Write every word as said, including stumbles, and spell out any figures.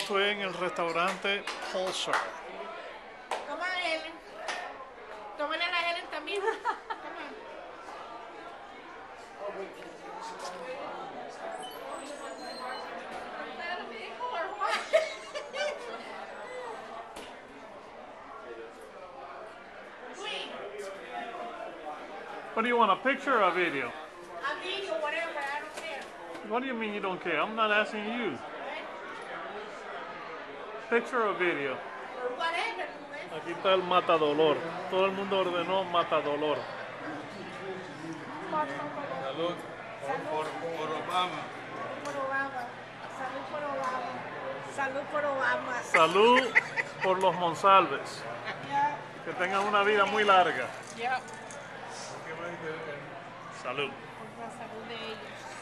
Estoy en el restaurante Pulsar. Toma a Helen. Tómale a la Helen también. Toma. What do you want, a picture or a video? A video, whatever, I don't care. What do you mean you don't care? I'm not asking you. Picture or video? Whatever. Aquí está el matadolor. Todo el mundo ordenó matadolor. Salud por, por Obama. Por Obama. Salud por Obama. Salud por Obama. Salud por los Monsalves. Yeah. Que tengan una vida muy larga. Yeah. Salud. Por la salud de ellos.